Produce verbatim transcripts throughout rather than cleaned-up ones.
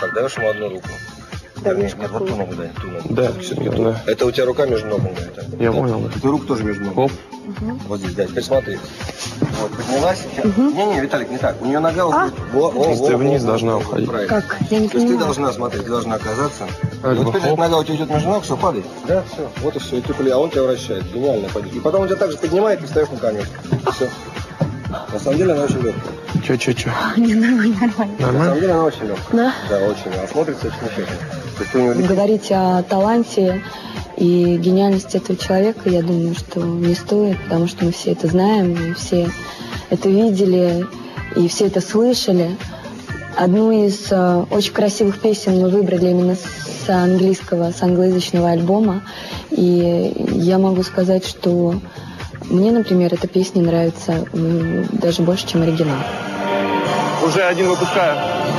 так, даешь ему одну руку. Да, нет, нет, вот ту ногу дай, ту ногу. Да, все верно. Это у тебя рука между ногами. Я да. понял. Это рука тоже между ногами. Оп. Угу. Вот здесь, да, теперь смотри. Вот, поднялась. Не-не, Виталик, не так. У нее нога а? вот, во, То есть ты вниз должна уходить. Правильно. Как? Я не То есть понимаю. ты должна, смотри, ты должна оказаться. Как и вот бы, теперь хоп. нога у тебя идет между ног, все, падай. Да, все. Вот и все. И ты, а он тебя вращает. Гениально. И потом он тебя также поднимает и встаешь на конец. Все. На самом деле она очень легкая. Че, че, че? Не, нормально, нормально. На самом деле она очень легкая. Да? Да, очень. А смотрится очень эффектно. Говорить о таланте и гениальности этого человека, я думаю, что не стоит, потому что мы все это знаем, мы все это видели и все это слышали. Одну из э, очень красивых песен мы выбрали именно с английского, с англоязычного альбома. И я могу сказать, что мне, например, эта песня нравится э, даже больше, чем оригинал. Уже один выпускаю.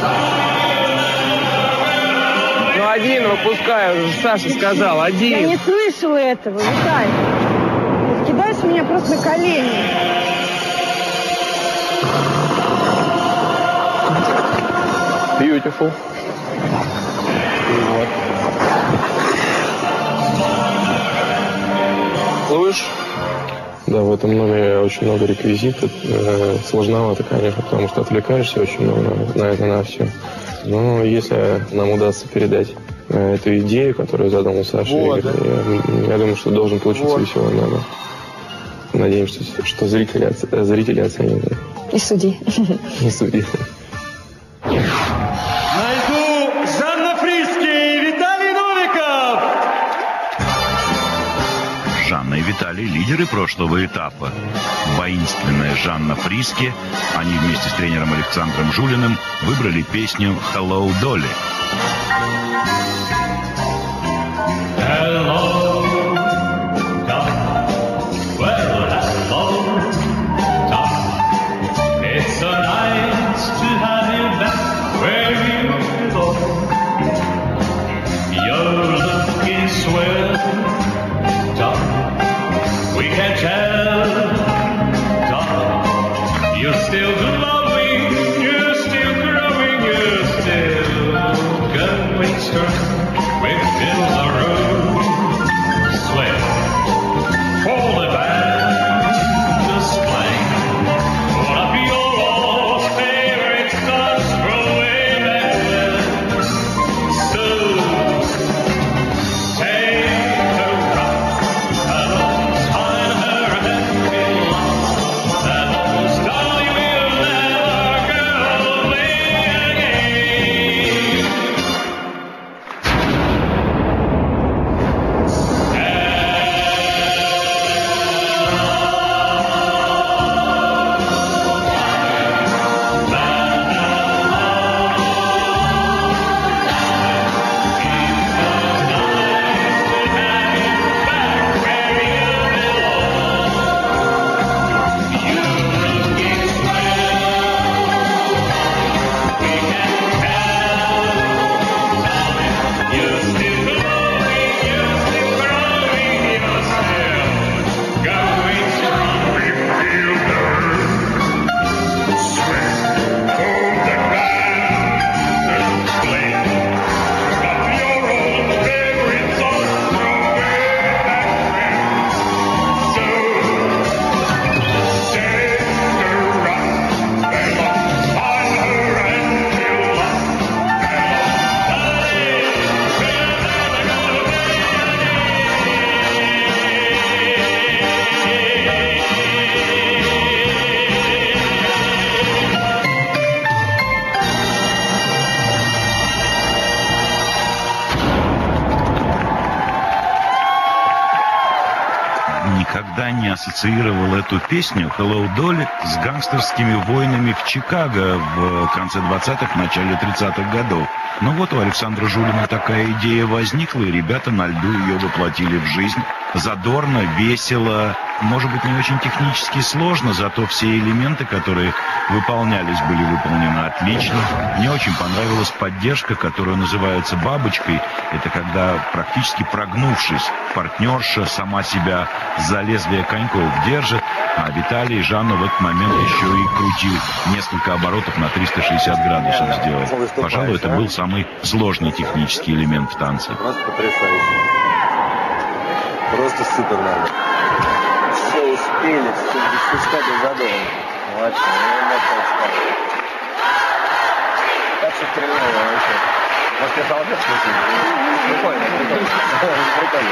Ну, один выпускаю, Саша сказал, один. Я не слышала этого, Виталий. Ты кидаешь меня просто на колени. Beautiful. Вот. Слышь? Да, в этом номере очень много реквизитов. Э, сложновато, конечно, потому что отвлекаешься очень много на это, на все. Но если нам удастся передать э, эту идею, которую задумал Саша, вот, Игорь, да. я, я думаю, что должен получиться вот. Веселый номер. Надеемся, что зрители, оц... зрители оценят. И суди. И суди. Жанна и Виталий – лидеры прошлого этапа. Воинственная Жанна Фриске, они вместе с тренером Александром Жулиным выбрали песню «Hello, Dolly». Никогда не ассоциировал эту песню «Hello, Dolly» с гангстерскими войнами в Чикаго в конце двадцатых, начале тридцатых годов. Но вот у Александра Жулина такая идея возникла, и ребята на льду ее воплотили в жизнь. Задорно, весело, может быть, не очень технически сложно, зато все элементы, которые выполнялись, были выполнены отлично. Мне очень понравилась поддержка, которая называется бабочкой. Это когда, практически прогнувшись, партнерша сама себя за лезвие коньков держит, а Виталий и Жанна в этот момент еще и крутил несколько оборотов на триста шестьдесят градусов сделать. Пожалуй, это был самый сложный технический элемент в танце. Просто потрясающе. Просто супер надо. Все успели, все без куска без задора. Молодцы, не мог сказать. Так что стреляли вообще. Может, я солдат спросил? Прикольно, прикольно. Прикольно.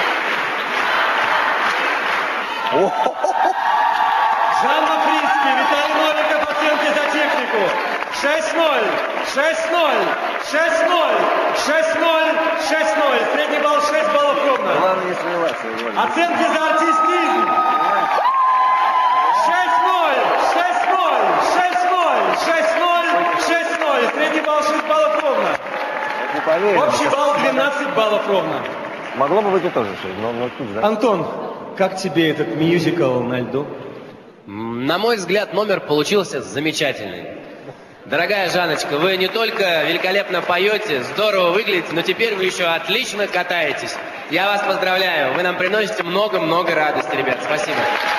Жанна Фриске, Виталий Новиков, оценки за технику. шесть ноль, шесть ноль, шесть ноль, шесть ноль, шесть ноль. Средний балл шесть баллов ровно. Главное не срываться. Оценки за артистизм. шесть ноль, шесть ноль, шесть ноль, шесть ноль, шесть ноль. Средний балл шесть баллов ровно. Не поверю. Общий балл двенадцать баллов ровно. Могло бы быть и тоже шесть, но, но тут, да? Антон, как тебе этот мюзикл на льду? На мой взгляд, номер получился замечательный. Дорогая Жанночка, вы не только великолепно поете, здорово выглядите, но теперь вы еще отлично катаетесь. Я вас поздравляю. Вы нам приносите много-много радости, ребят. Спасибо.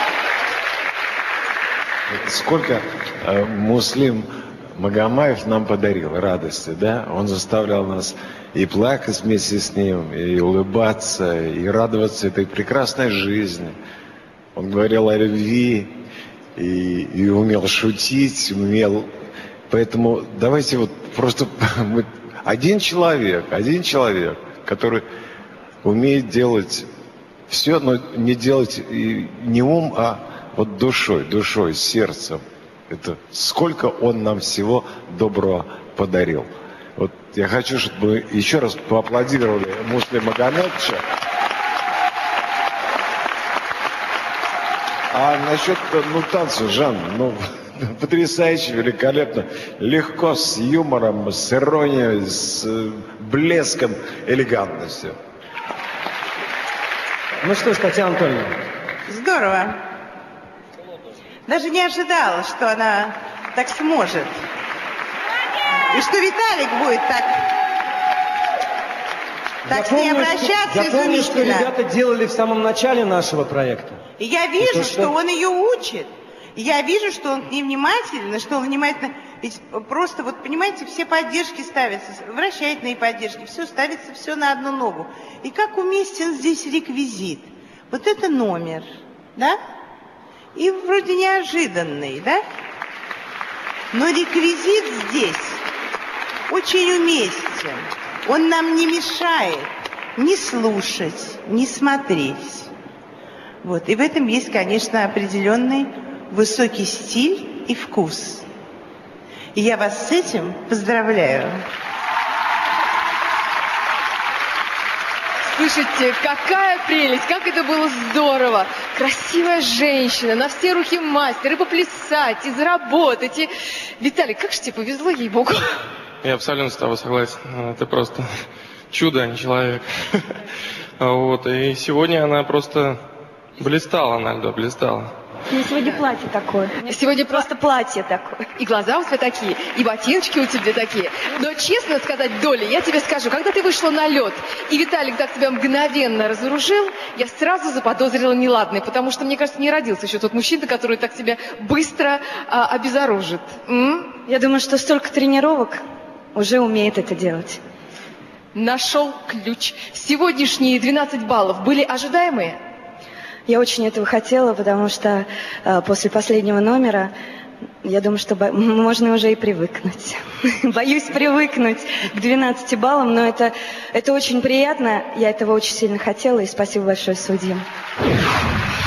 Сколько э, Муслим Могомаев нам подарил радости, да? Он заставлял нас и плакать вместе с ним, и улыбаться, и радоваться этой прекрасной жизни. Он говорил о любви, и, и умел шутить, умел... Поэтому давайте вот просто... Один человек, один человек, который умеет делать все, но не делать не ум, а вот душой, душой, сердцем. Это сколько он нам всего доброго подарил. Вот я хочу, чтобы мы еще раз поаплодировали Муслима Магомедовича. А насчет, ну, танца, Жан, ну, потрясающе, великолепно, легко, с юмором, с иронией, с блеском, элегантностью. Ну что ж, Татьяна Анатольевна. Здорово. Даже не ожидала, что она так сможет. И что Виталик будет так, так Я с ней помню, обращаться что, я помню, что изумительно. ребята делали в самом начале нашего проекта. И я вижу, то, что... что он ее учит. И я вижу, что он к ней внимательно, что он внимательно... Ведь просто, вот понимаете, все поддержки ставятся, вращательные поддержки, все ставится все на одну ногу. И как уместен здесь реквизит. Вот это номер, да? И вроде неожиданный, да? Но реквизит здесь очень уместен. Он нам не мешает ни слушать, ни смотреть. Вот. И в этом есть, конечно, определенный высокий стиль и вкус. И я вас с этим поздравляю. Слушайте, какая прелесть, как это было здорово. Красивая женщина, на все руки мастер, и поплясать, и заработать. И... Виталий, как же тебе повезло, ей-богу. Я абсолютно с тобой согласен. Это просто чудо, а не человек. Вот. И сегодня она просто блистала на льду, блистала. У меня сегодня платье такое. Сегодня просто платье такое. И глаза у тебя такие, и ботиночки у тебя такие. Но честно сказать, Долли, я тебе скажу, когда ты вышла на лед, и Виталик так тебя мгновенно разоружил, я сразу заподозрила неладное, потому что, мне кажется, не родился еще тот мужчина, который так тебя быстро а, обезоружит. М? Я думаю, что столько тренировок уже умеет это делать. Нашел ключ. Сегодняшние двенадцать баллов были ожидаемые? Я очень этого хотела, потому что э, после последнего номера, я думаю, что бо- можно уже и привыкнуть. Боюсь привыкнуть к двенадцати баллам, но это, это очень приятно. Я этого очень сильно хотела, и спасибо большое судьям.